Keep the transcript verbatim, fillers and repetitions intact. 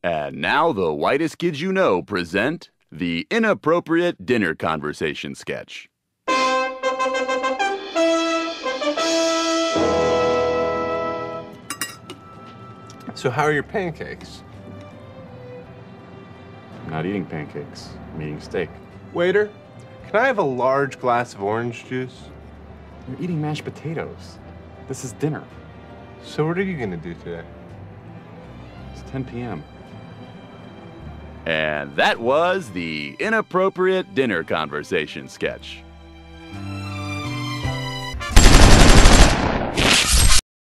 And now the Whitest Kids You Know present the Inappropriate Dinner Conversation Sketch. So how are your pancakes? I'm not eating pancakes. I'm eating steak. Waiter, can I have a large glass of orange juice? You're eating mashed potatoes. This is dinner. So what are you gonna do today? It's ten p.m. And that was the Inappropriate Dinner Conversation Sketch.